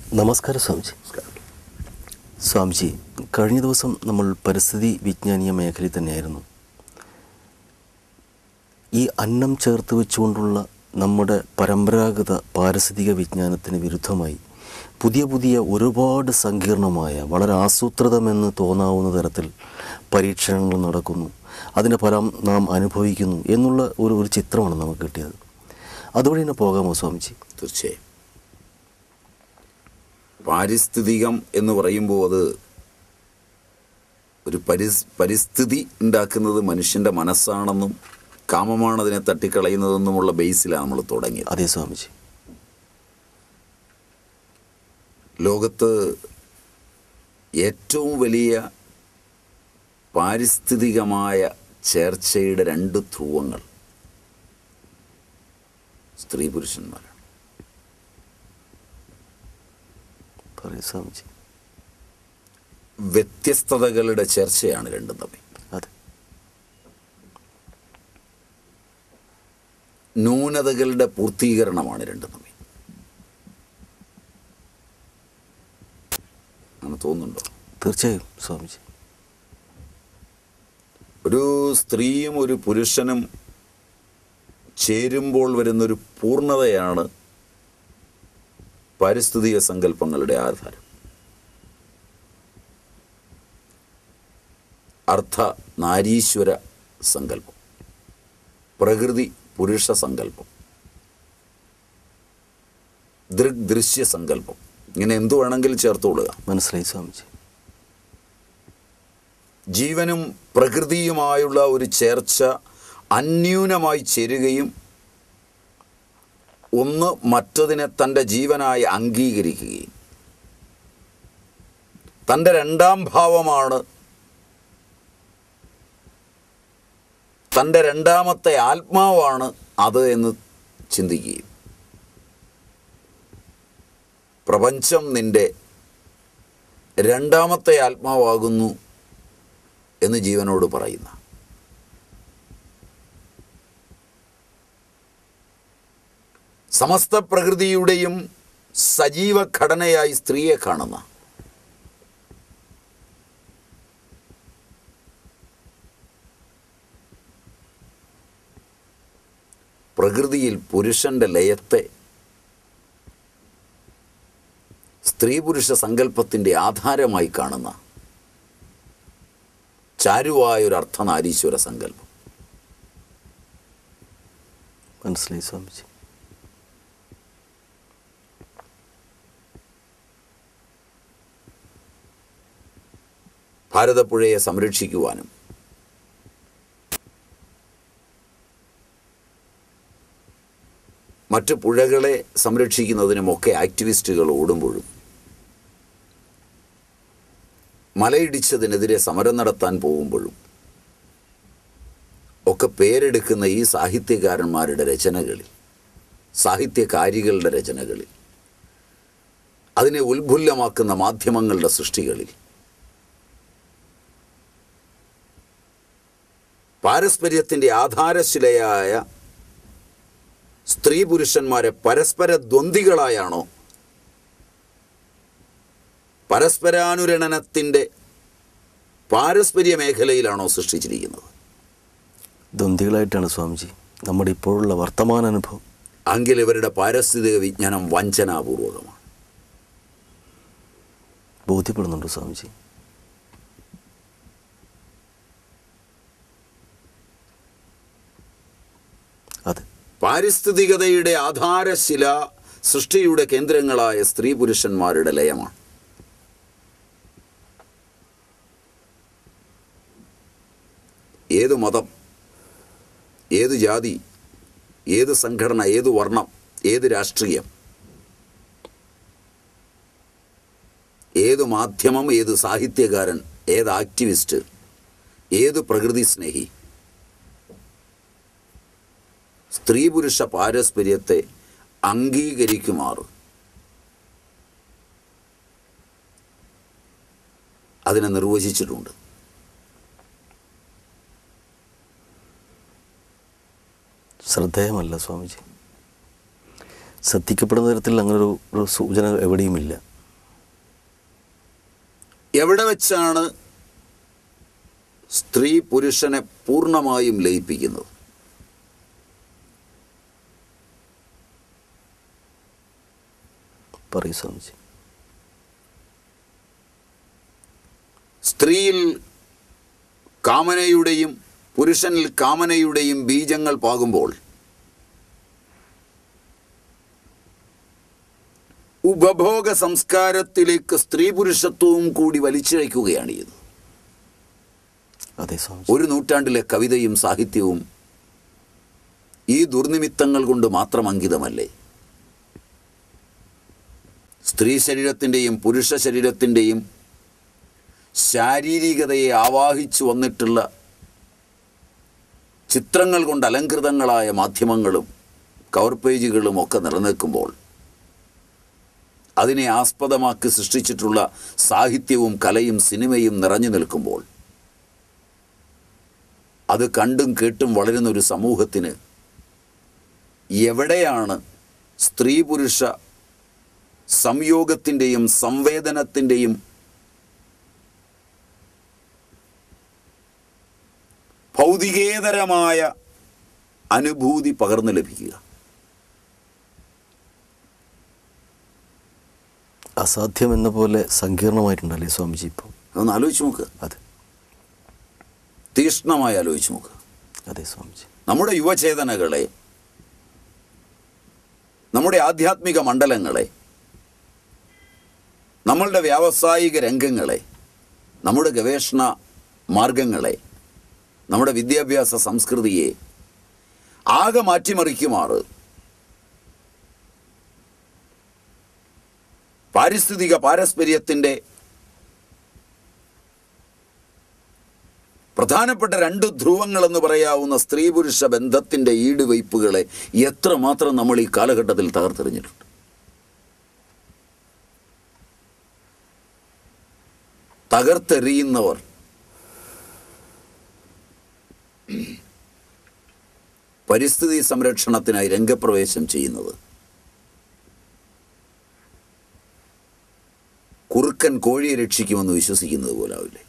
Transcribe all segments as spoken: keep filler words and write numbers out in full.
നമസ്കാരം സ്വാമിജി. സ്വാമിജി, കഴിഞ്ഞ ദിവസം നമ്മൾ പരിസ്ഥിതി വിജ്ഞാനീയ മേഖലയിൽ തന്നെയായിരുന്നു. ഈ അന്നം ചേർത്ത് വെച്ചുകൊണ്ടുള്ള നമ്മുടെ പരമ്പരാഗത പാരിസ്ഥിതിക വിജ്ഞാനത്തിന് വിരുദ്ധമായി പുതിയ പുതിയ ഒരുപാട് സങ്കീർണമായ വളരെ ആസൂത്രിതമെന്ന് തോന്നാവുന്ന തരത്തിൽ പരീക്ഷണങ്ങൾ നടക്കുന്നു, അതിൻ്റെ ഫലം നാം അനുഭവിക്കുന്നു എന്നുള്ള ഒരു ഒരു ചിത്രമാണ് നമുക്ക് കിട്ടിയത്. അതുവഴി തന്നെ പോകാമോ സ്വാമിജി? തീർച്ചയായും. പാരിസ്ഥിതികം എന്ന് പറയുമ്പോൾ അത് ഒരു പരിസ് പരിസ്ഥിതി ഉണ്ടാക്കുന്നത് മനുഷ്യൻ്റെ മനസ്സാണെന്നും കാമമാണ് അതിനെ തട്ടിക്കളയുന്നതെന്നുമുള്ള ബേസിലാണ് നമ്മൾ തുടങ്ങിയത്. അതെ സ്വാമിജി. ലോകത്ത് ഏറ്റവും വലിയ പാരിസ്ഥിതികമായ ചേർച്ചയുടെ രണ്ട് ധ്രുവങ്ങൾ സ്ത്രീ പുരുഷന്മാരാണ്. സ്വാമിജി, വ്യത്യസ്തതകളുടെ ചർച്ചയാണ് രണ്ടും തമ്മിൽ. അതെ. ന്യൂനതകളുടെ പൂർത്തീകരണമാണ് രണ്ടും തമ്മിൽ. അങ്ങനെ തോന്നുന്നുണ്ടോ? തീർച്ചയായും സ്വാമിജി. ഒരു സ്ത്രീയും ഒരു പുരുഷനും ചേരുമ്പോൾ വരുന്നൊരു പൂർണ്ണതയാണ് പാരിസ്ഥിതിക സങ്കല്പങ്ങളുടെ ആധാരം. അർത്ഥ നാരീശ്വര സങ്കല്പം, പ്രകൃതി പുരുഷ സങ്കല്പം, ദൃഗ് ദൃശ്യ സങ്കല്പം, ഇങ്ങനെ എന്തു വേണമെങ്കിലും ചേർത്തുകൊള്ളുക. മനസ്സിലായി സ്വാമിജി. ജീവനും പ്രകൃതിയുമായുള്ള ഒരു ചേർച്ച അന്യൂനമായി ചേരുകയും ഒന്ന് മറ്റതിനെ തൻ്റെ ജീവനായി അംഗീകരിക്കുകയും തൻ്റെ രണ്ടാം ഭാവമാണ്, തൻ്റെ രണ്ടാമത്തെ ആത്മാവാണ് അത് എന്ന് ചിന്തിക്കുകയും പ്രപഞ്ചം നിൻ്റെ രണ്ടാമത്തെ ആത്മാവാകുന്നു എന്ന് ജീവനോട് പറയുന്ന സമസ്ത പ്രകൃതിയുടെയും സജീവ ഘടനയായി സ്ത്രീയെ കാണുന്ന പ്രകൃതിയിൽ പുരുഷന്റെ ലയത്തെ സ്ത്രീ പുരുഷ സങ്കല്പത്തിൻ്റെ ആധാരമായി കാണുന്ന ചാരുവായൊരു അർത്ഥനാരീശ്വര സങ്കല്പം. മനസ്സിലായി സ്വാമിജി. ഭാരതപ്പുഴയെ സംരക്ഷിക്കുവാനും മറ്റു പുഴകളെ സംരക്ഷിക്കുന്നതിനുമൊക്കെ ആക്ടിവിസ്റ്റുകൾ ഓടുമ്പോഴും മലയിടിച്ചതിനെതിരെ സമരം നടത്താൻ പോകുമ്പോഴും ഒക്കെ പേരെടുക്കുന്ന ഈ സാഹിത്യകാരന്മാരുടെ രചനകളിൽ, സാഹിത്യകാരികളുടെ രചനകളിൽ, അതിനെ ഉത്ഫുല്ലമാക്കുന്ന മാധ്യമങ്ങളുടെ സൃഷ്ടികളിൽ പാരസ്പര്യത്തിൻ്റെ ആധാരശിലയായ സ്ത്രീ പുരുഷന്മാരെ പരസ്പര ദ്വന്ദ്വികളായാണോ, പരസ്പരാനുരണനത്തിൻ്റെ പാരസ്പര്യ മേഖലയിലാണോ സൃഷ്ടിച്ചിരിക്കുന്നത്? ദ്വന്ദ്വികളായിട്ടാണ് സ്വാമിജി നമ്മുടെ ഇപ്പോഴുള്ള വർത്തമാന അനുഭവം. എങ്കിൽ ഇവരുടെ പാരിസ്ഥിതിക വിജ്ഞാനം വഞ്ചനാപൂർവകമാണ്. ബോധ്യപ്പെടുന്നുണ്ടോ സ്വാമിജി? അതെ. പാരിസ്ഥിതികതയുടെ ആധാരശില സൃഷ്ടിയുടെ കേന്ദ്രങ്ങളായ സ്ത്രീ പുരുഷന്മാരുടെ ലയമാണ്. ഏത് മതം, ഏത് ജാതി, ഏത് സംഘടന, ഏത് വർണ്ണം, ഏത് രാഷ്ട്രീയം, ഏത് മാധ്യമം, ഏത് സാഹിത്യകാരൻ, ഏത് ആക്ടിവിസ്റ്റ്, ഏത് പ്രകൃതി സ്നേഹി സ്ത്രീ പുരുഷ പാരസ്പര്യത്തെ അംഗീകരിക്കുമാറ് അതിനെ നിർവചിച്ചിട്ടുണ്ട്. ശ്രദ്ധേയമല്ല സ്വാമിജി. ശ്രദ്ധിക്കപ്പെടുന്ന തരത്തിൽ അങ്ങനൊരു ഒരു സൂചന എവിടെയുമില്ല. എവിടെ വെച്ചാണ് സ്ത്രീ പുരുഷനെ പൂർണ്ണമായും ലയിപ്പിക്കുന്നത്? പറയൂ സ്വാമിജി. സ്ത്രീയിൽ കാമനയുടെയും പുരുഷനിൽ കാമനയുടെയും ബീജങ്ങൾ പാകുമ്പോൾ ഉപഭോഗ സംസ്കാരത്തിലേക്ക് സ്ത്രീ പുരുഷത്വവും കൂടി വലിച്ചിഴയ്ക്കുകയാണ് ഇത്. അതെ സ്വാമിജി. ഒരു നൂറ്റാണ്ടിലെ കവിതയും സാഹിത്യവും ഈ ദുർനിമിത്തങ്ങൾ കൊണ്ട് മാത്രം അങ്കിതമല്ലേ? സ്ത്രീ ശരീരത്തിൻ്റെയും പുരുഷ ശരീരത്തിൻ്റെയും ശാരീരികതയെ ആവാഹിച്ചു വന്നിട്ടുള്ള ചിത്രങ്ങൾ കൊണ്ട് അലങ്കൃതങ്ങളായ മാധ്യമങ്ങളും കവർ പേജുകളും ഒക്കെ നിലനിൽക്കുമ്പോൾ, അതിനെ ആസ്പദമാക്കി സൃഷ്ടിച്ചിട്ടുള്ള സാഹിത്യവും കലയും സിനിമയും നിറഞ്ഞു നിൽക്കുമ്പോൾ, അത് കണ്ടും കേട്ടും വളരുന്നൊരു സമൂഹത്തിന് എവിടെയാണ് സ്ത്രീ പുരുഷ സംയോഗത്തിൻ്റെയും സംവേദനത്തിൻ്റെയും ഭൗതികേതരമായ അനുഭൂതി പകർന്നു ലഭിക്കുക? അസാധ്യമെന്ന പോലെ സങ്കീർണമായിട്ടുണ്ടല്ലേ സ്വാമിജി ഇപ്പോൾ? അതൊന്ന് ആലോചിച്ച് നോക്കുക. അതെ, തീക്ഷ്ണമായി ആലോചിച്ച് നോക്കുക. അതെ സ്വാമിജി. നമ്മുടെ യുവചേതനകളെ, നമ്മുടെ ആധ്യാത്മിക മണ്ഡലങ്ങളെ, നമ്മളുടെ വ്യാവസായിക രംഗങ്ങളെ, നമ്മുടെ ഗവേഷണ മാർഗങ്ങളെ, നമ്മുടെ വിദ്യാഭ്യാസ സംസ്കൃതിയെ ആകെ മാറ്റിമറിക്കുമാറ് പാരിസ്ഥിതിക പാരസ്പര്യത്തിൻ്റെ പ്രധാനപ്പെട്ട രണ്ട് ധ്രുവങ്ങളെന്ന് പറയാവുന്ന സ്ത്രീ പുരുഷ ബന്ധത്തിൻ്റെ ഈടുവയ്പ്പുകളെ എത്രമാത്രം നമ്മൾ ഈ കാലഘട്ടത്തിൽ തകർത്തെറിഞ്ഞിട്ടുണ്ട്. തകർത്തെറിയുന്നവർ പരിസ്ഥിതി സംരക്ഷണത്തിനായി രംഗപ്രവേശം ചെയ്യുന്നത് കുറുക്കൻ കോഴിയെ രക്ഷിക്കുമെന്ന് വിശ്വസിക്കുന്നത് പോലാവില്ലേ?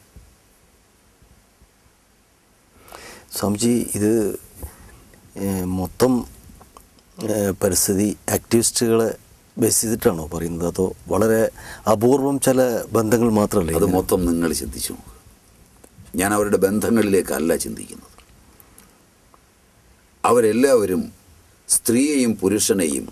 സ്വാമിജി, ഇത് മൊത്തം പരിസ്ഥിതി ആക്ടിവിസ്റ്റുകളെ ബേസ് ചെയ്തിട്ടാണോ പറയുന്നത്, അതോ വളരെ അപൂർവം ചില ബന്ധങ്ങൾ മാത്രമല്ലേ? അത് മൊത്തം നിങ്ങൾ ചിന്തിച്ചു നോക്കുക. ഞാൻ അവരുടെ ബന്ധങ്ങളിലേക്കല്ല ചിന്തിക്കുന്നത്. അവരെല്ലാവരും സ്ത്രീയെയും പുരുഷനെയും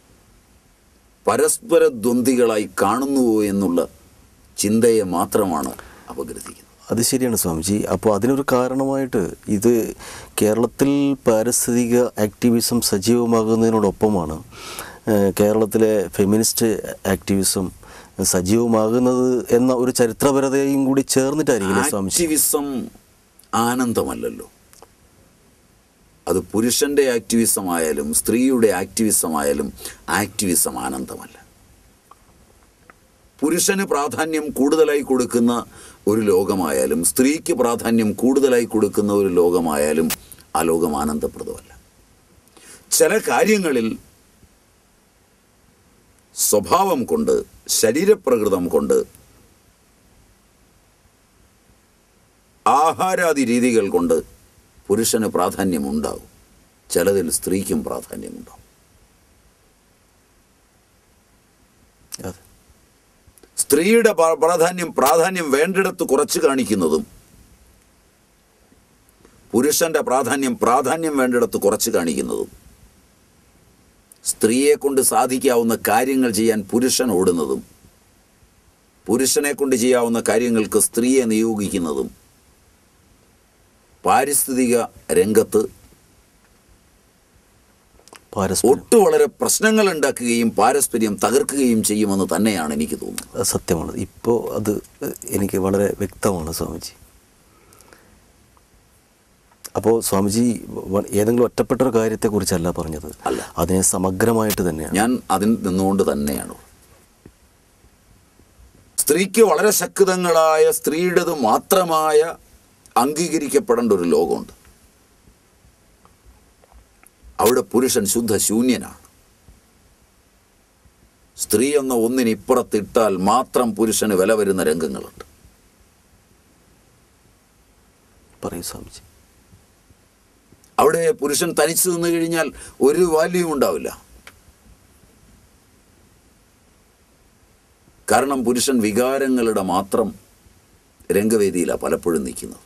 പരസ്പര ദ്വന്ദ്വികളായി കാണുന്നുവോ എന്നുള്ള ചിന്തയെ മാത്രമാണ് അപഗ്രഥിക്കുന്നത്. അത് ശരിയാണ് സ്വാമിജി. അപ്പോൾ അതിനൊരു കാരണമായിട്ട് ഇത് കേരളത്തിൽ പാരിസ്ഥിതിക ആക്ടിവിസം സജീവമാകുന്നതിനോടൊപ്പമാണ് കേരളത്തിലെ ഫെമിനിസ്റ്റ് ആക്ടിവിസം സജീവമാകുന്നത് എന്ന ഒരു ചരിത്രപരതയും കൂടി ചേർന്നിട്ടായിരിക്കും സ്വാമിജി. ആക്ടിവിസം ആനന്ദമല്ലല്ലോ. അത് പുരുഷൻ്റെ ആക്ടിവിസം ആയാലും സ്ത്രീയുടെ ആക്ടിവിസം ആയാലും ആക്ടിവിസം ആനന്ദമല്ല. പുരുഷന് പ്രാധാന്യം കൂടുതലായി കൊടുക്കുന്ന ഒരു ലോകമായാലും സ്ത്രീക്ക് പ്രാധാന്യം കൂടുതലായി കൊടുക്കുന്ന ഒരു ലോകമായാലും ആ ലോകം ആനന്ദപ്രദമല്ല. ചില കാര്യങ്ങളിൽ സ്വഭാവം കൊണ്ട്, ശരീരപ്രകൃതം കൊണ്ട്, ആഹാരാദി രീതികൾ കൊണ്ട് പുരുഷന് പ്രാധാന്യമുണ്ടാവും. ചിലതിൽ സ്ത്രീക്കും പ്രാധാന്യമുണ്ടാവും. സ്ത്രീയുടെ പ്രാധാന്യം പ്രാധാന്യം വേണ്ടിടത്ത് കുറച്ച് കാണിക്കുന്നതും പുരുഷന്റെ പ്രാധാന്യം പ്രാധാന്യം വേണ്ടിടത്ത് കുറച്ച് കാണിക്കുന്നതും, സ്ത്രീയെ കൊണ്ട് സാധിക്കാവുന്ന കാര്യങ്ങൾ ചെയ്യാൻ പുരുഷൻ ഓടുന്നതും പുരുഷനെ കൊണ്ട് ചെയ്യാവുന്ന കാര്യങ്ങൾക്ക് സ്ത്രീയെ നിയോഗിക്കുന്നതും പാരിസ്ഥിതിക രംഗത്ത് ഒട്ടു വളരെ പ്രശ്നങ്ങൾ ഉണ്ടാക്കുകയും പാരസ്പര്യം തകർക്കുകയും ചെയ്യുമെന്ന് തന്നെയാണ് എനിക്ക് തോന്നുന്നത്. സത്യമാണ്. ഇപ്പോൾ അത് എനിക്ക് വളരെ വ്യക്തമാണ് സ്വാമിജി. അപ്പോൾ സ്വാമിജി ഏതെങ്കിലും ഒറ്റപ്പെട്ട ഒരു കാര്യത്തെക്കുറിച്ചല്ല പറഞ്ഞത്, അല്ല, അതിനെ സമഗ്രമായിട്ട് തന്നെയാണ്. ഞാൻ അതിൽ നിന്നുകൊണ്ട് തന്നെയാണ്. സ്ത്രീക്ക് വളരെ ശക്തങ്ങളായ സ്ത്രീയുടേത് മാത്രമായ അംഗീകരിക്കപ്പെടേണ്ട ഒരു ലോകമുണ്ട്. അവിടെ പുരുഷൻ ശുദ്ധ ശൂന്യനാണ്. സ്ത്രീ എന്ന ഒന്നിനിപ്പുറത്തിട്ടാൽ മാത്രം പുരുഷന് വില വരുന്ന രംഗങ്ങളുണ്ട്. പറയൂ സ്വാമിജി. അവിടെ പുരുഷൻ തനിച്ചു നിന്ന് കഴിഞ്ഞാൽ ഒരു വാല്യൂ ഉണ്ടാവില്ല. കാരണം പുരുഷൻ വികാരങ്ങളുടെ മാത്രം രംഗവേദിയിലാണ് പലപ്പോഴും നിൽക്കുന്നത്.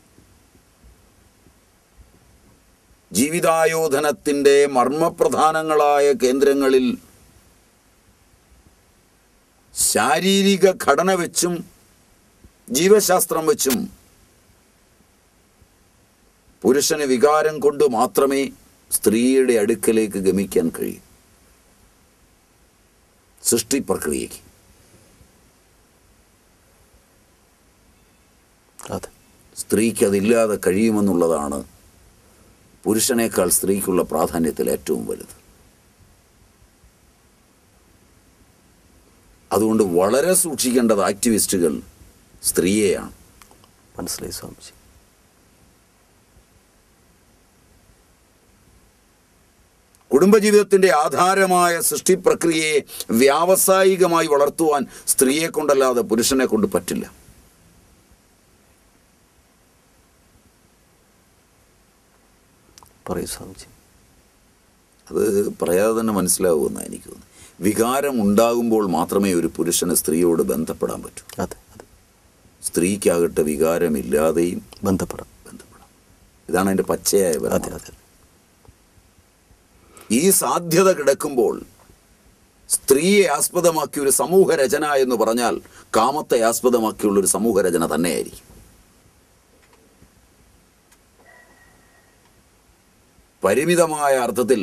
ജീവിതായോധനത്തിൻ്റെ മർമ്മപ്രധാനങ്ങളായ കേന്ദ്രങ്ങളിൽ ശാരീരിക ഘടന വെച്ചും ജീവശാസ്ത്രം വെച്ചും പുരുഷന് വികാരം കൊണ്ട് മാത്രമേ സ്ത്രീയുടെ അടുക്കലേക്ക് ഗമിക്കാൻ കഴിയൂ. സൃഷ്ടി പ്രക്രിയയ്ക്ക് അതെ, സ്ത്രീക്ക് അതില്ലാതെ കഴിയുമെന്നുള്ളതാണ് പുരുഷനേക്കാൾ സ്ത്രീക്കുള്ള പ്രാധാന്യത്തിൽ ഏറ്റവും വലുത്. അതുകൊണ്ട് വളരെ സൂക്ഷിക്കേണ്ടത് ആക്ടിവിസ്റ്റുകൾ സ്ത്രീയെയാണ്. മനസ്സിലായി സ്വാമിജി. കുടുംബജീവിതത്തിൻ്റെ ആധാരമായ സൃഷ്ടി പ്രക്രിയയെ വ്യാവസായികമായി വളർത്തുവാൻ സ്ത്രീയെ കൊണ്ടല്ലാതെ പുരുഷനെ കൊണ്ട് പറ്റില്ല. പറയൂ സ്വാമിജി. അത് പറയാതെ തന്നെ മനസ്സിലാവുമെന്നാണ് എനിക്ക് തോന്നുന്നത്. വികാരം ഉണ്ടാകുമ്പോൾ മാത്രമേ ഒരു പുരുഷന് സ്ത്രീയോട് ബന്ധപ്പെടാൻ പറ്റൂ. അതെ അതെ, സ്ത്രീക്കാകട്ടെ വികാരമില്ലാതെയും ബന്ധപ്പെടാം ബന്ധപ്പെടാം. ഇതാണ് അതിൻ്റെ പച്ചയായ അതെ ബന്ധം. അതെ. ഈ സാധ്യത കിടക്കുമ്പോൾ സ്ത്രീയെ ആസ്പദമാക്കിയ ഒരു സമൂഹ രചന എന്ന് പറഞ്ഞാൽ കാമത്തെ ആസ്പദമാക്കിയുള്ള ഒരു സമൂഹ രചന തന്നെയായിരിക്കും. പരിമിതമായ അർത്ഥത്തിൽ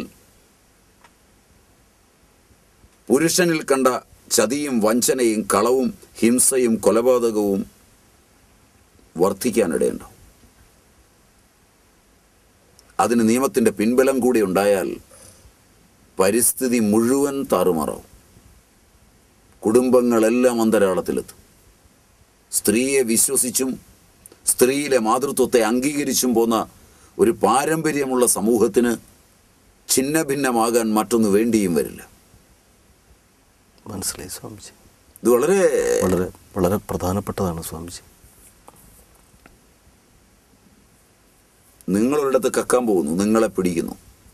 പുരുഷനിൽ കണ്ട ചതിയും വഞ്ചനയും കളവും ഹിംസയും കൊലപാതകവും വർദ്ധിക്കാനിടയുണ്ടാവും. അതിന് നിയമത്തിൻ്റെ പിൻബലം കൂടി ഉണ്ടായാൽ പരിസ്ഥിതി മുഴുവൻ താറുമാറാവും. കുടുംബങ്ങളെല്ലാം അന്തരാളത്തിലെത്തും. സ്ത്രീയെ വിശ്വസിച്ചും സ്ത്രീയിലെ മാതൃത്വത്തെ അംഗീകരിച്ചും പോന്ന ഒരു പാരമ്പര്യമുള്ള സമൂഹത്തിന് ഛിന്ന ഭിന്നമാകാൻ മറ്റൊന്ന് വേണ്ടിയും വരില്ല. മനസ്സിലായി സ്വാമിജി. ഇത് വളരെ വളരെ വളരെ പ്രധാനപ്പെട്ടതാണ് സ്വാമിജി. നിങ്ങളൊരിടത്ത് കക്കാൻ പോകുന്നു, നിങ്ങളെ പിടിക്കുന്നു.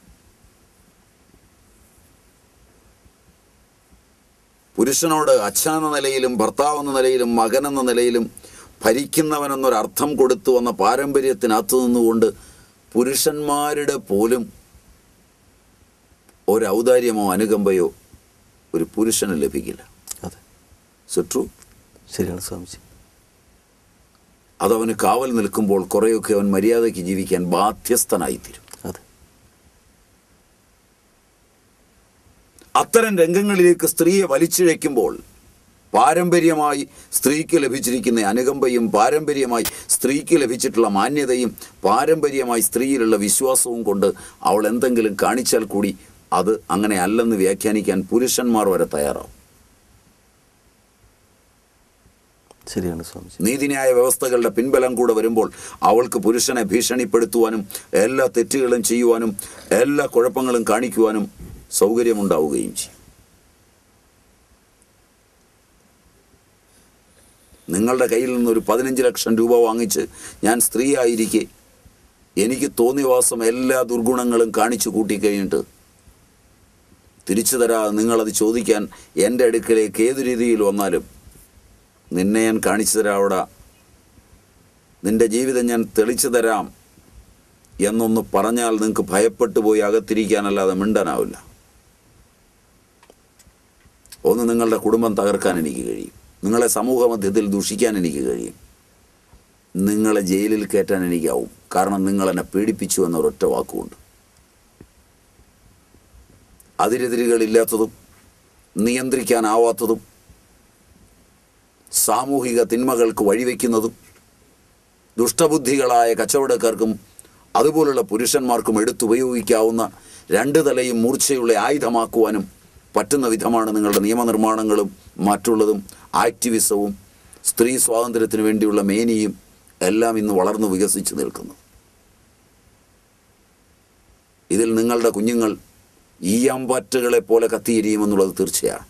പുരുഷനോട് അച്ഛനെന്ന നിലയിലും ഭർത്താവെന്ന നിലയിലും മകനെന്ന നിലയിലും ഭരിക്കുന്നവനെന്നൊരർത്ഥം കൊടുത്തു വന്ന പാരമ്പര്യത്തിനകത്തു നിന്നുകൊണ്ട് പുരുഷന്മാരുടെ പോലും ഒരൗദാര്യമോ അനുകമ്പയോ ഒരു പുരുഷന് ലഭിക്കില്ല. അതെ, സോ ട്രൂ. ശരിയാണ് സ്വാമിജി. അതവന് കാവൽ നിൽക്കുമ്പോൾ കുറേയൊക്കെ അവൻ മര്യാദയ്ക്ക് ജീവിക്കാൻ ബാധ്യസ്ഥനായിത്തീരും. അതെ, അത്തരം രംഗങ്ങളിലേക്ക് സ്ത്രീയെ വലിച്ചിഴയ്ക്കുമ്പോൾ പാരമ്പര്യമായി സ്ത്രീക്ക് ലഭിച്ചിരിക്കുന്ന അനുകമ്പയും പാരമ്പര്യമായി സ്ത്രീക്ക് ലഭിച്ചിട്ടുള്ള മാന്യതയും പാരമ്പര്യമായി സ്ത്രീയിലുള്ള വിശ്വാസവും കൊണ്ട് അവൾ എന്തെങ്കിലും കാണിച്ചാൽ കൂടി അത് അങ്ങനെ അല്ലെന്ന് വ്യാഖ്യാനിക്കാൻ പുരുഷന്മാർ വരെ തയ്യാറാവും. ശരിയാണ് സ്വാമിജി. നീതിന്യായ വ്യവസ്ഥകളുടെ പിൻബലം കൂടെ വരുമ്പോൾ അവൾക്ക് പുരുഷനെ ഭീഷണിപ്പെടുത്തുവാനും എല്ലാ തെറ്റുകളും ചെയ്യുവാനും എല്ലാ കുഴപ്പങ്ങളും കാണിക്കുവാനും സൗകര്യമുണ്ടാവുകയും ചെയ്യും. നിങ്ങളുടെ കയ്യിൽ നിന്നൊരു പതിനഞ്ച് ലക്ഷം രൂപ വാങ്ങിച്ച് ഞാൻ സ്ത്രീ ആയിരിക്കെ എനിക്ക് തോന്നിവാസം എല്ലാ ദുർഗുണങ്ങളും കാണിച്ചു കൂട്ടിക്കഴിഞ്ഞിട്ട് തിരിച്ചു തരാ നിങ്ങളത് ചോദിക്കാൻ എൻ്റെ അടുക്കലേക്ക് ഏതു രീതിയിൽ വന്നാലും നിന്നെ ഞാൻ കാണിച്ചു തരാവിട, നിൻ്റെ ജീവിതം ഞാൻ തെളിച്ചു തരാം എന്നൊന്ന് പറഞ്ഞാൽ നിങ്ങൾക്ക് ഭയപ്പെട്ടു പോയി അകത്തിരിക്കാനല്ലാതെ മിണ്ടാനാവില്ല. ഒന്ന്, നിങ്ങളുടെ കുടുംബം തകർക്കാൻ എനിക്ക് കഴിയും, നിങ്ങളെ സമൂഹ മധ്യത്തിൽ ദൂഷിക്കാൻ എനിക്ക് കഴിയും, നിങ്ങളെ ജയിലിൽ കയറ്റാൻ എനിക്കാവും. കാരണം നിങ്ങളെന്നെ പീഡിപ്പിച്ചു എന്നൊരൊറ്റ വാക്കുകൊണ്ട്. അതിരെതിരുകളില്ലാത്തതും നിയന്ത്രിക്കാനാവാത്തതും സാമൂഹിക തിന്മകൾക്ക് വഴിവെക്കുന്നതും ദുഷ്ടബുദ്ധികളായ കച്ചവടക്കാർക്കും അതുപോലുള്ള പുരുഷന്മാർക്കും എടുത്തുപയോഗിക്കാവുന്ന രണ്ട് തലയും മൂർച്ചയുള്ള ആയുധമാക്കുവാനും പറ്റുന്ന വിധമാണ് നിങ്ങളുടെ നിയമനിർമ്മാണങ്ങളും മറ്റുള്ളതും ആക്ടിവിസവും സ്ത്രീ സ്വാതന്ത്ര്യത്തിന് വേണ്ടിയുള്ള മേനിയും എല്ലാം ഇന്ന് വളർന്നു വികസിച്ച് നിൽക്കുന്നു. ഇതിൽ നിങ്ങളുടെ കുഞ്ഞുങ്ങൾ ഈയാമ്പാറ്റകളെ പോലെ കത്തിയിരിയുമെന്നുള്ളത് തീർച്ചയാണ്.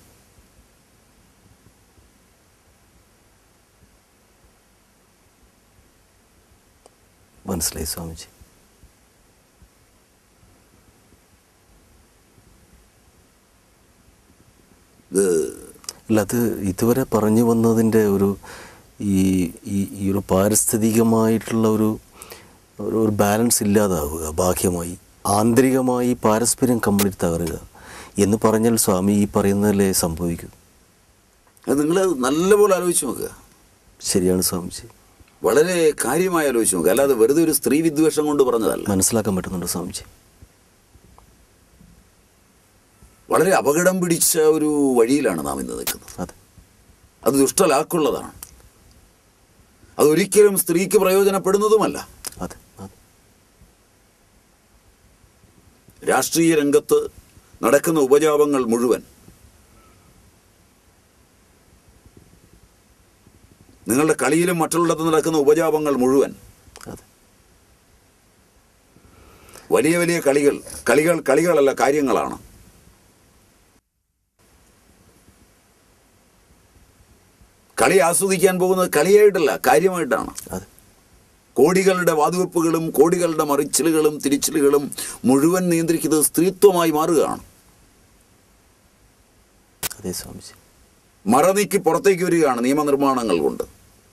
മനസ്സിലായി സ്വാമിജി. അല്ല, അത് ഇതുവരെ പറഞ്ഞു വന്നതിൻ്റെ ഒരു ഈ ഈ ഒരു പാരിസ്ഥിതികമായിട്ടുള്ള ഒരു ഒരു ബാലൻസ് ഇല്ലാതാവുക, ബാഹ്യമായി ആന്തരികമായി പാരസ്പര്യം കംപ്ലീറ്റ് തകരുക എന്ന് പറഞ്ഞാൽ സ്വാമി ഈ പറയുന്നതിലേ സംഭവിക്കും. അത് നിങ്ങൾ നല്ലപോലെ ആലോചിച്ച് നോക്കുക. ശരിയാണ് സ്വാമിജി, വളരെ കാര്യമായി ആലോചിച്ച് നോക്കുക. അല്ലാതെ വെറുതെ ഒരു സ്ത്രീ വിദ്വേഷം കൊണ്ട് പറഞ്ഞതല്ല. മനസ്സിലാക്കാൻ പറ്റുന്നുണ്ട് സ്വാമിജി. വളരെ അപകടം പിടിച്ച ഒരു വഴിയിലാണ് നാം ഇന്ന് നിൽക്കുന്നത്. അതെ, അത് ദുഷ്ടലാക്കുള്ളതാണ്. അതൊരിക്കലും സ്ത്രീക്ക് പ്രയോജനപ്പെടുന്നതുമല്ല. അതെ, അതെ. രാഷ്ട്രീയ രംഗത്ത് നടക്കുന്ന ഉപജാപങ്ങൾ മുഴുവൻ നിങ്ങളുടെ കളിയിലും മറ്റുള്ളിടത്ത് നടക്കുന്ന ഉപജാപങ്ങൾ മുഴുവൻ വലിയ വലിയ കളികൾ കളികൾ കളികളല്ല കാര്യങ്ങളാണ്. കളി ആസ്വദിക്കാൻ പോകുന്നത് കളിയായിട്ടല്ല, കാര്യമായിട്ടാണ്. കോടികളുടെ വാതുവെപ്പുകളും കോടികളുടെ മറിച്ചിലുകളും തിരിച്ചിലുകളും മുഴുവൻ നിയന്ത്രിക്കുന്നത് സ്ത്രീത്വമായി മാറുകയാണ്. അതെ സ്വാമിജി. മറനീക്കി പുറത്തേക്ക് വരികയാണ് നിയമനിർമ്മാണങ്ങൾ കൊണ്ട്.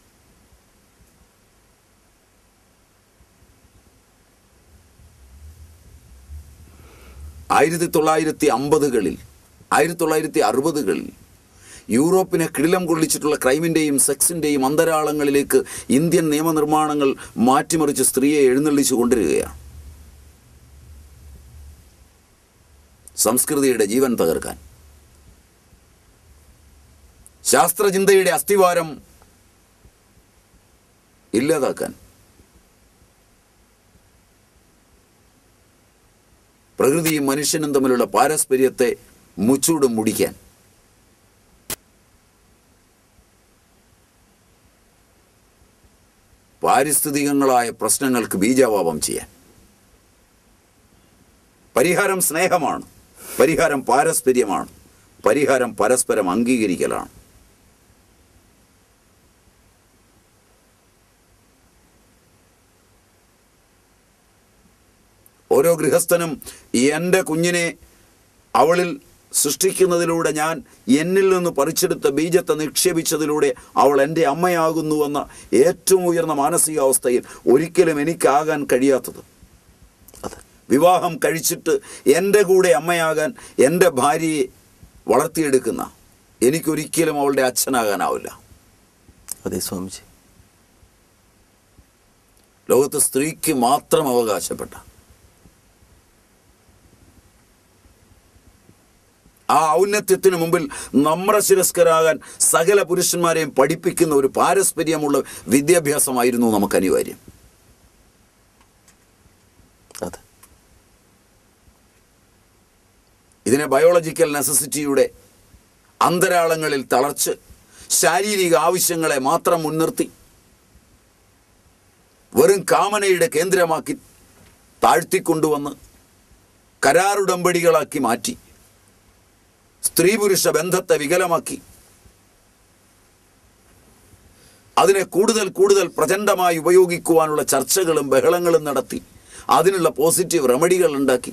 ആയിരത്തി തൊള്ളായിരത്തി അമ്പതുകളിൽ ആയിരത്തി തൊള്ളായിരത്തി അറുപതുകളിൽ യൂറോപ്പിനെ കിടിലം കൊള്ളിച്ചിട്ടുള്ള ക്രൈമിൻ്റെയും സെക്സിൻ്റെയും അന്തരാളങ്ങളിലേക്ക് ഇന്ത്യൻ നിയമനിർമ്മാണങ്ങൾ മാറ്റിമറിച്ച് സ്ത്രീയെ എഴുന്നള്ളിച്ചു കൊണ്ടിരിക്കുകയാണ്. സംസ്കൃതിയുടെ ജീവൻ തകർക്കാൻ, ശാസ്ത്രചിന്തയുടെ അസ്ഥിവാരം ഇല്ലാതാക്കാൻ, പ്രകൃതിയും മനുഷ്യനും തമ്മിലുള്ള പാരസ്പര്യത്തെ മുച്ചൂടും മുടിക്കാൻ, പാരിസ്ഥിതികങ്ങളായ പ്രശ്നങ്ങൾക്ക് ബീജാവാപം ചെയ്യാൻ. പരിഹാരം സ്നേഹമാണ്, പരിഹാരം പാരസ്പര്യമാണ്, പരിഹാരം പരസ്പരം അംഗീകരിക്കലാണ്. ഓരോ ഗൃഹസ്ഥനും എൻ്റെ കുഞ്ഞിനെ അവളിൽ സൃഷ്ടിക്കുന്നതിലൂടെ, ഞാൻ എന്നിൽ നിന്ന് പറിച്ചെടുത്ത ബീജത്തെ നിക്ഷേപിച്ചതിലൂടെ അവൾ എൻ്റെ അമ്മയാകുന്നുവെന്ന ഏറ്റവും ഉയർന്ന മാനസികാവസ്ഥയിൽ ഒരിക്കലും എനിക്കാകാൻ കഴിയാത്തത്, വിവാഹം കഴിച്ചിട്ട് എൻ്റെ കൂടെ അമ്മയാകാൻ എൻ്റെ ഭാര്യയെ വളർത്തിയെടുക്കുന്ന എനിക്കൊരിക്കലും അവളുടെ അച്ഛനാകാനാവില്ല. അതെ സ്വാമിജി. ലോകത്ത് സ്ത്രീക്ക് മാത്രം അവകാശപ്പെട്ട ആ ഔന്നത്യത്തിന് മുമ്പിൽ നമ്രശിരസ്കരാകാൻ സകല പുരുഷന്മാരെയും പഠിപ്പിക്കുന്ന ഒരു പാരസ്പര്യമുള്ള വിദ്യാഭ്യാസമായിരുന്നു നമുക്ക് അനിവാര്യം. ഇതിനെ ബയോളജിക്കൽ നെസസിറ്റിയുടെ അന്തരാളങ്ങളിൽ തളർച്ച് ശാരീരിക ആവശ്യങ്ങളെ മാത്രം മുൻനിർത്തി വെറും കാമനയുടെ കേന്ദ്രമാക്കി താഴ്ത്തിക്കൊണ്ടുവന്ന് കരാറുടമ്പടികളാക്കി മാറ്റി സ്ത്രീ പുരുഷ ബന്ധത്തെ വികലമാക്കി അതിനെ കൂടുതൽ കൂടുതൽ പ്രചണ്ഡമായി ഉപയോഗിക്കുവാനുള്ള ചർച്ചകളും ബഹളങ്ങളും നടത്തി അതിനുള്ള പോസിറ്റീവ് റെമഡികൾ ഉണ്ടാക്കി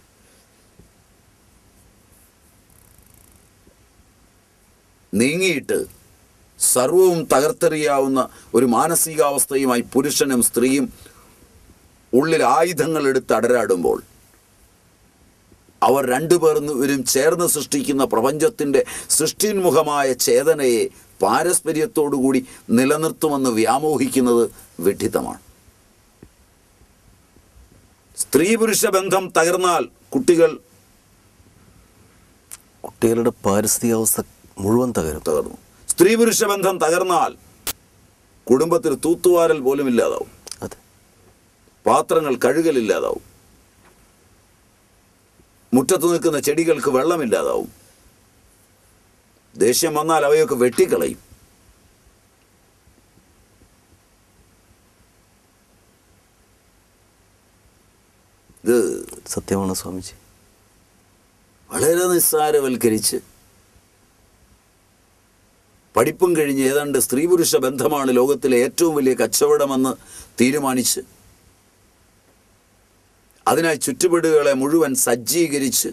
നീങ്ങിയിട്ട് സർവവും തകർത്തെറിയാവുന്ന ഒരു മാനസികാവസ്ഥയുമായി പുരുഷനും സ്ത്രീയും ഉള്ളിൽ ആയുധങ്ങൾ എടുത്ത് അടരാടുമ്പോൾ അവർ രണ്ടുപേരും ചേർന്ന് സൃഷ്ടിക്കുന്ന പ്രപഞ്ചത്തിൻ്റെ സൃഷ്ടിന്മുഖമായ ചേതനയെ പാരസ്പര്യത്തോടുകൂടി നിലനിർത്തുമെന്ന് വ്യാമോഹിക്കുന്നത് വിഡ്ഢിത്തമാണ്. സ്ത്രീ പുരുഷ ബന്ധം തകർന്നാൽ കുട്ടികൾ കുട്ടികളുടെ പാരിസ്ഥിതികാവസ്ഥ മുഴുവൻ തകരും തകർന്നു. സ്ത്രീ പുരുഷ ബന്ധം തകർന്നാൽ കുടുംബത്തിൽ തൂത്തുവാരൽ പോലും ഇല്ലാതാവും. അതെ. പാത്രങ്ങൾ കഴുകലില്ലാതാവും. മുറ്റത്ത് നിൽക്കുന്ന ചെടികൾക്ക് വെള്ളമില്ലാതാവും. ദേഷ്യം വന്നാൽ അവയൊക്കെ വെട്ടിക്കളയും. ഇത് സത്യമാണ് സ്വാമിജി. വളരെ നിസ്സാരവൽക്കരിച്ച് പഠിപ്പും കഴിഞ്ഞ് ഏതാണ്ട് സ്ത്രീ പുരുഷ ബന്ധമാണ് ലോകത്തിലെ ഏറ്റവും വലിയ കച്ചവടമെന്ന് തീരുമാനിച്ച് അതിനായി ചുറ്റുപാടുകളെ മുഴുവൻ സജ്ജീകരിച്ച്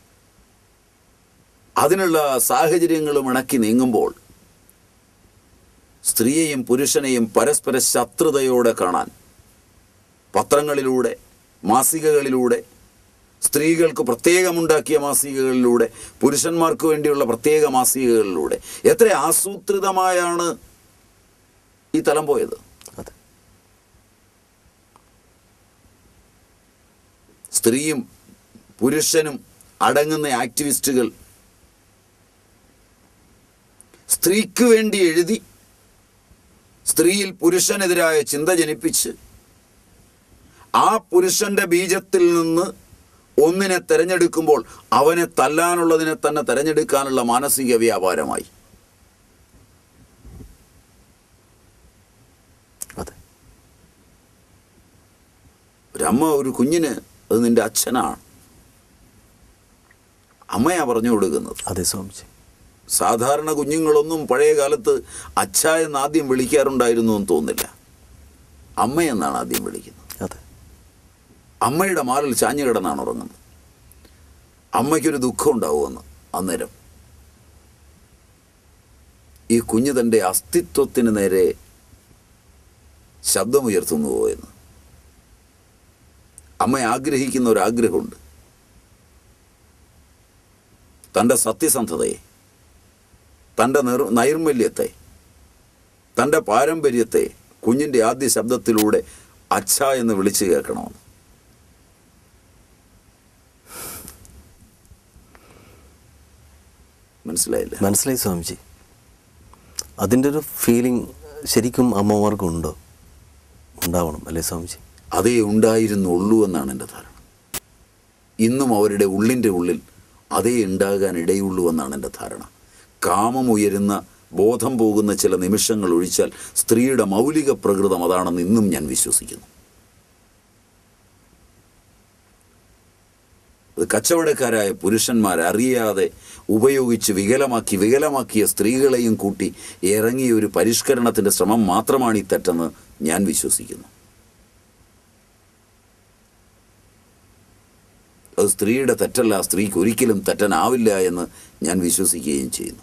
അതിനുള്ള സാഹചര്യങ്ങളും ഇണക്കി നീങ്ങുമ്പോൾ സ്ത്രീയെയും പുരുഷനെയും പരസ്പര ശത്രുതയോടെ കാണാൻ പത്രങ്ങളിലൂടെ, മാസികകളിലൂടെ, സ്ത്രീകൾക്ക് പ്രത്യേകമുണ്ടാക്കിയ മാസികകളിലൂടെ, പുരുഷന്മാർക്ക് വേണ്ടിയുള്ള പ്രത്യേക മാസികകളിലൂടെ എത്ര ആസൂത്രിതമായാണ് ഈ തലം പോയത്. സ്ത്രീയും പുരുഷനും അടങ്ങുന്ന ആക്ടിവിസ്റ്റുകൾ സ്ത്രീക്ക് വേണ്ടി എഴുതി സ്ത്രീയിൽ പുരുഷനെതിരായ ചിന്ത ജനിപ്പിച്ച് ആ പുരുഷന്റെ ബീജത്തിൽ നിന്ന് ഒന്നിനെ തിരഞ്ഞെടുക്കുമ്പോൾ അവനെ തല്ലാനുള്ളതിനെ തന്നെ തിരഞ്ഞെടുക്കാനുള്ള മാനസിക വ്യാപാരമായി. അതെ, ഒരമ്മ ഒരു കുഞ്ഞിന് അത് നിന്റെ അച്ഛനാണ്, അമ്മയാ പറഞ്ഞു കൊടുക്കുന്നത്. അതെ സ്വാമിജി. സാധാരണ കുഞ്ഞുങ്ങളൊന്നും പഴയ കാലത്ത് അച്ഛ എന്ന് ആദ്യം വിളിക്കാറുണ്ടായിരുന്നു എന്ന് തോന്നില്ല, അമ്മയെന്നാണ് ആദ്യം വിളിക്കുന്നത്. അതെ, അമ്മയുടെ മാറിൽ ചാഞ്ഞു കിടന്നാണ് ഉറങ്ങുന്നത്. അമ്മയ്ക്കൊരു ദുഃഖം ഉണ്ടാവുമെന്ന് അന്നേരം ഈ കുഞ്ഞ് തൻ്റെ അസ്തിത്വത്തിന് നേരെ ശബ്ദമുയർത്തുന്നുവോ എന്ന് അമ്മ ആഗ്രഹിക്കുന്ന ഒരാഗ്രഹമുണ്ട്. തൻ്റെ സത്യസന്ധതയെ, തൻ്റെ നിർ നൈർമല്യത്തെ, തൻ്റെ പാരമ്പര്യത്തെ കുഞ്ഞിൻ്റെ ആദ്യ ശബ്ദത്തിലൂടെ അച്ഛ എന്ന് വിളിച്ചു കേൾക്കണമെന്ന്. മനസ്സിലായില്ലേ? മനസ്സിലായി സ്വാമിജി. അതിൻ്റെ ഒരു ഫീലിംഗ് ശരിക്കും അമ്മമാർക്കുണ്ടോ? ഉണ്ടാവണം അല്ലേ സ്വാമിജി? അതേ ഉണ്ടായിരുന്നുള്ളൂ എന്നാണ് എൻ്റെ ധാരണ. ഇന്നും അവരുടെ ഉള്ളിൻ്റെ ഉള്ളിൽ അതേ ഉണ്ടാകാൻ ഇടയുള്ളൂ എന്നാണ് എൻ്റെ ധാരണ. കാമം ഉയരുന്ന, ബോധം പോകുന്ന ചില നിമിഷങ്ങൾ ഒഴിച്ചാൽ സ്ത്രീയുടെ മൗലിക പ്രകൃതം അതാണെന്ന് ഇന്നും ഞാൻ വിശ്വസിക്കുന്നു. അത് കച്ചവടക്കാരായ പുരുഷന്മാർ അറിയാതെ ഉപയോഗിച്ച് വികലമാക്കി വികലമാക്കിയ സ്ത്രീകളെയും കൂട്ടി ഇറങ്ങിയ ഒരു പരിഷ്കരണത്തിൻ്റെ ശ്രമം മാത്രമാണ് ഈ തെറ്റെന്ന് ഞാൻ വിശ്വസിക്കുന്നു. അത് സ്ത്രീയുടെ തെറ്റല്ല, സ്ത്രീക്ക് ഒരിക്കലും തെറ്റനാവില്ല എന്ന് ഞാൻ വിശ്വസിക്കുകയും ചെയ്യുന്നു.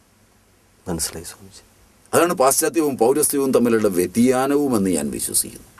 മനസ്സിലായി സ്വാമിജി. അതാണ് പാശ്ചാത്യവും പൗരസ്ത്യവും തമ്മിലുള്ള വ്യതിയാനവുമെന്ന് ഞാൻ വിശ്വസിക്കുന്നു.